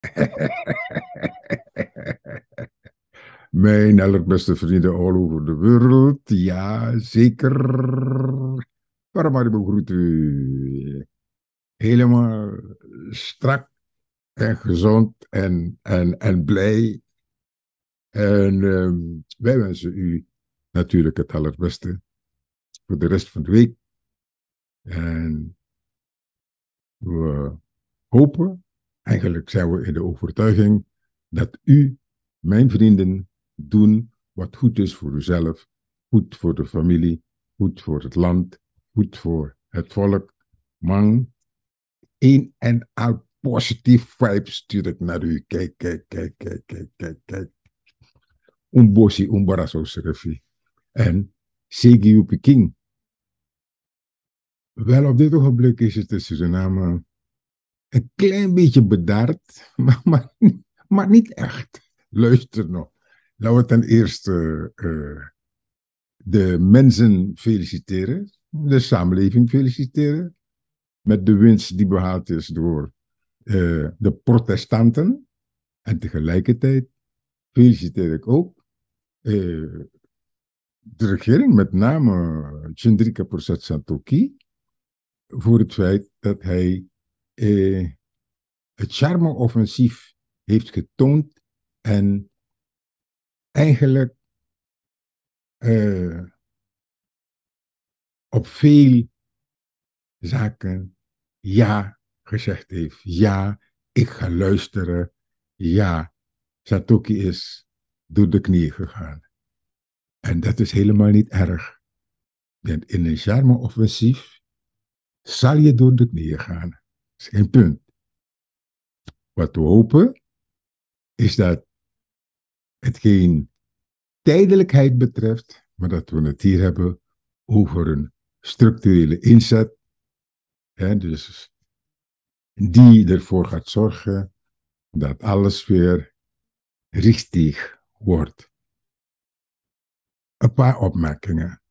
Mijn allerbeste vrienden all over de wereld. Ja, zeker. Paramaribo groet u. Helemaal strak en gezond en blij. En wij wensen u natuurlijk het allerbeste voor de rest van de week. En we hopen, eigenlijk zijn we in de overtuiging, dat u, mijn vrienden, doen wat goed is voor uzelf, goed voor de familie, goed voor het land, goed voor het volk. Man, een en al positief vibes stuur ik naar u. Kijk, kijk, kijk, kijk, kijk, kijk, kijk. Umbosi, umbaraso serefi. En Segi Yupi King. Wel, op dit ogenblik is het in Suriname een klein beetje bedaard, maar niet echt. Luister nog. Laten we ten eerste de mensen feliciteren, de samenleving feliciteren, met de winst die behaald is door de protestanten. En tegelijkertijd feliciteer ik ook de regering, met name Chandrika Prasad Santokhi, voor het feit dat hij het charme-offensief heeft getoond en eigenlijk uh, op veel zaken ja gezegd heeft. Ja, ik ga luisteren. Ja, Satoki is door de knieën gegaan. En dat is helemaal niet erg. Want in een charme-offensief zal je door de knieën gaan. Dat is geen punt. Wat we hopen is dat het geen tijdelijkheid betreft, maar dat we het hier hebben over een structurele inzet. Hè, dus die ervoor gaat zorgen dat alles weer richtig wordt. Een paar opmerkingen.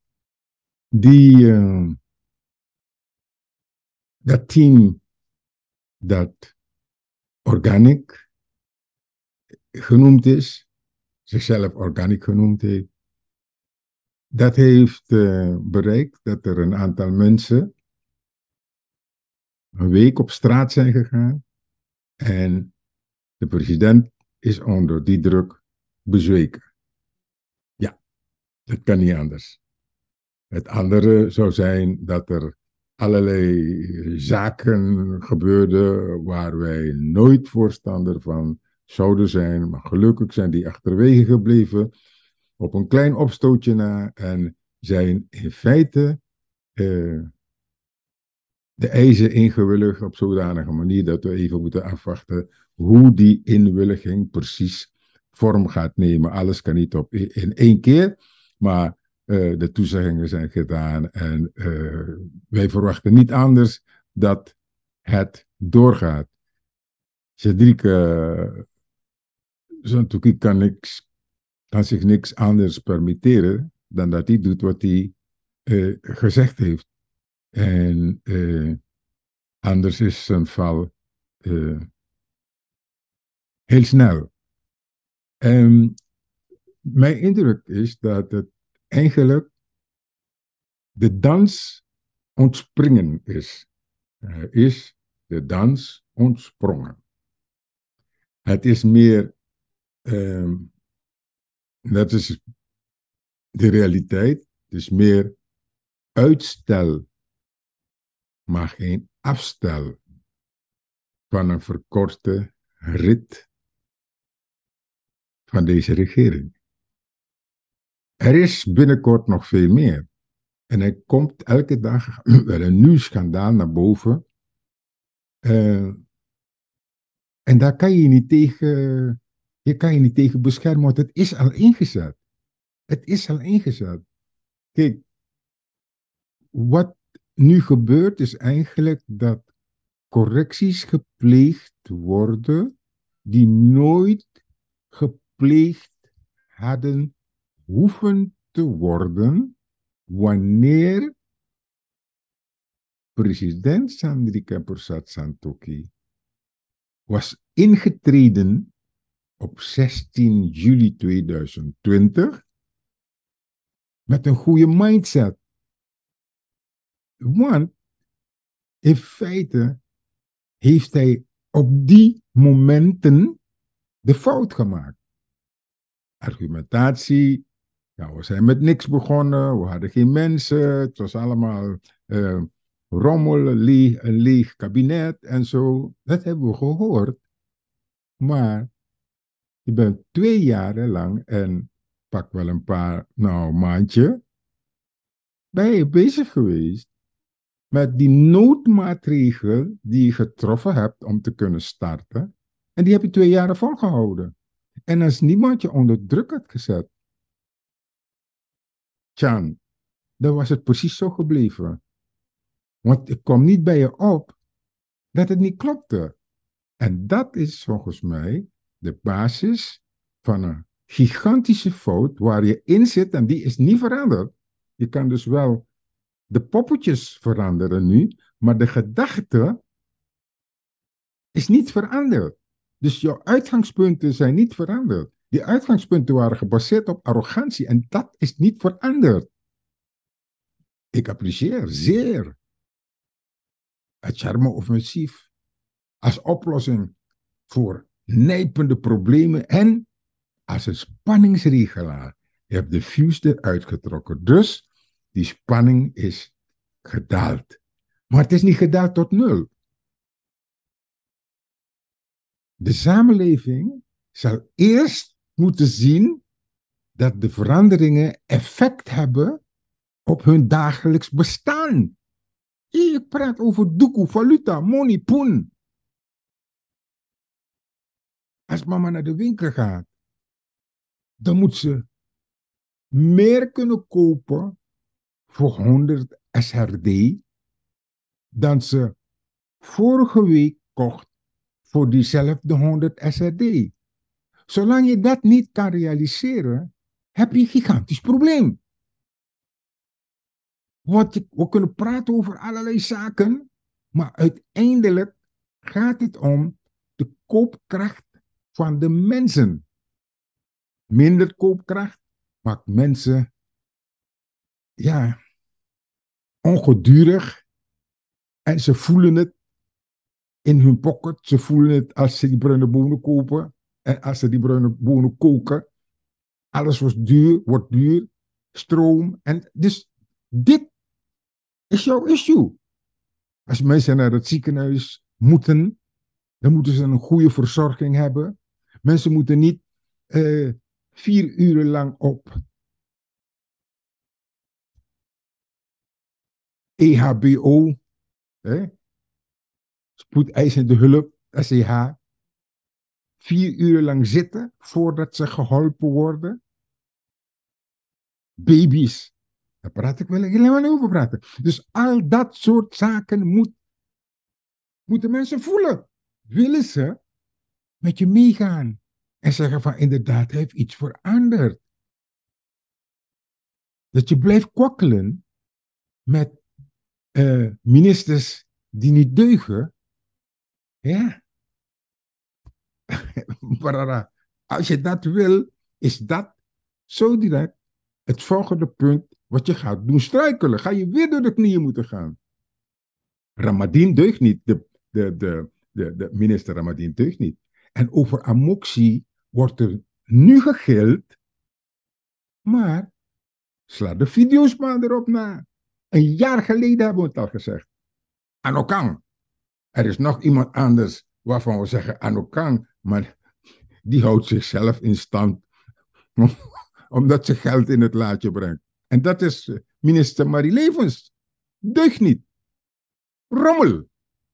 Dat team dat Organic genoemd is, zichzelf Organic genoemd heeft, dat heeft bereikt dat er een aantal mensen een week op straat zijn gegaan en de president is onder die druk bezweken. Ja, dat kan niet anders. Het andere zou zijn dat er allerlei zaken gebeurden waar wij nooit voorstander van zouden zijn. Maar gelukkig zijn die achterwege gebleven op een klein opstootje na en zijn in feite de eisen ingewilligd op zodanige manier dat we even moeten afwachten hoe die inwilliging precies vorm gaat nemen. Alles kan niet in één keer, maar de toezeggingen zijn gedaan en wij verwachten niet anders dat het doorgaat. Cedric Zantuki kan zich niks anders permitteren dan dat hij doet wat hij gezegd heeft. En anders is zijn val heel snel. Mijn indruk is dat het eigenlijk de dans ontspringen is. Is de dans ontsprongen. Het is meer, dat is de realiteit, het is meer uitstel, maar geen afstel van een verkorte rit van deze regering. Er is binnenkort nog veel meer. En er komt elke dag wel een nieuw schandaal naar boven. En daar kan je niet tegen, je kan je niet tegen beschermen, want het is al ingezet. Het is al ingezet. Kijk, wat nu gebeurt is eigenlijk dat correcties gepleegd worden die nooit gepleegd hadden hoeven te worden wanneer president Chandrika Prasad Santokhi was ingetreden op 16 juli 2020 met een goede mindset. Want in feite heeft hij op die momenten de fout gemaakt. Argumentatie, ja, we zijn met niks begonnen, we hadden geen mensen, het was allemaal rommel, een leeg kabinet en zo. Dat hebben we gehoord. Maar je bent 2 jaren lang en pak wel een paar, maandje, ben je bezig geweest met die noodmaatregelen die je getroffen hebt om te kunnen starten. En die heb je 2 jaren volgehouden. En als niemand je onder druk had gezet, Tjan, dan was het precies zo gebleven. Want ik kwam niet bij je op dat het niet klopte. En dat is volgens mij de basis van een gigantische fout waar je in zit en die is niet veranderd. Je kan dus wel de poppetjes veranderen nu, maar de gedachte is niet veranderd. Dus jouw uitgangspunten zijn niet veranderd. Die uitgangspunten waren gebaseerd op arrogantie en dat is niet veranderd. Ik apprecieer zeer het charme-offensief als oplossing voor nijpende problemen en als een spanningsregelaar. Je hebt de fuse eruit getrokken. Dus die spanning is gedaald. Maar het is niet gedaald tot 0. De samenleving zal eerst moeten zien dat de veranderingen effect hebben op hun dagelijks bestaan. Je praat over doekoe, valuta, money, poen. Als mama naar de winkel gaat, dan moet ze meer kunnen kopen voor 100 SRD dan ze vorige week kocht voor diezelfde 100 SRD. Zolang je dat niet kan realiseren, heb je een gigantisch probleem. Want we kunnen praten over allerlei zaken, maar uiteindelijk gaat het om de koopkracht van de mensen. Minder koopkracht maakt mensen, ongedurig en ze voelen het in hun pocket. Ze voelen het als ze die bruine bonen kopen en als ze die bruine bonen koken. Alles wordt duur, stroom. En dus dit is jouw issue. Als mensen naar het ziekenhuis moeten, dan moeten ze een goede verzorging hebben. Mensen moeten niet 4 uren lang op EHBO, spoedeisende hulp, SEH, 4 uren lang zitten voordat ze geholpen worden. Baby's, daar wil ik helemaal niet over praten. Dus al dat soort zaken moeten mensen voelen. Willen ze met je meegaan en zeggen van inderdaad, hij heeft iets veranderd. Dat je blijft kwakkelen met ministers die niet deugen. Ja. Maar als je dat wil, is dat zo direct het volgende punt wat je gaat doen struikelen. Ga je weer door de knieën moeten gaan. Ramadien deugt niet. De minister Ramadien deugt niet. En over amoxie wordt er nu gegild, maar sla de video's maar erop na. 1 jaar geleden hebben we het al gezegd. Anokang. Er is nog iemand anders waarvan we zeggen Anokang, maar die houdt zichzelf in stand omdat ze geld in het laadje brengt. En dat is minister Marie Levens. Deugt niet. Rommel.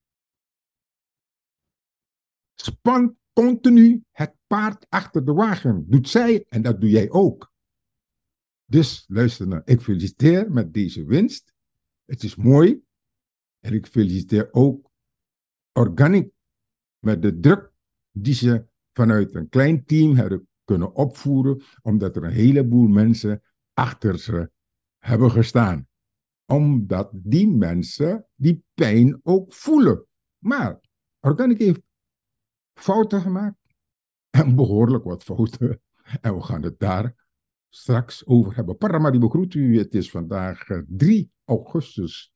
Spant continu het paard achter de wagen. Doet zij en dat doe jij ook. Dus luister nou, ik feliciteer met deze winst. Het is mooi. En ik feliciteer ook Organic met de druk die ze vanuit een klein team hebben kunnen opvoeren, omdat er een heleboel mensen achter ze hebben gestaan. Omdat die mensen die pijn ook voelen. Maar Organic heeft fouten gemaakt. En behoorlijk wat fouten. En we gaan het daar straks over hebben. Paramaribo groet u. Het is vandaag 3 augustus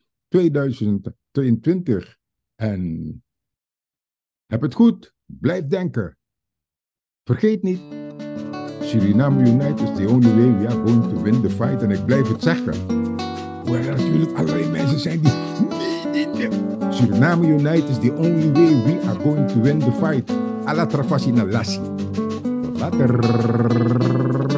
2022. En heb het goed. Blijf denken. Vergeet niet. Suriname United is the only way we are going to win the fight. En ik blijf het zeggen. Hoewel er natuurlijk allerlei mensen zijn die... Suriname United is the only way we are going to win the fight. Alla trafasina lassi. Tot later.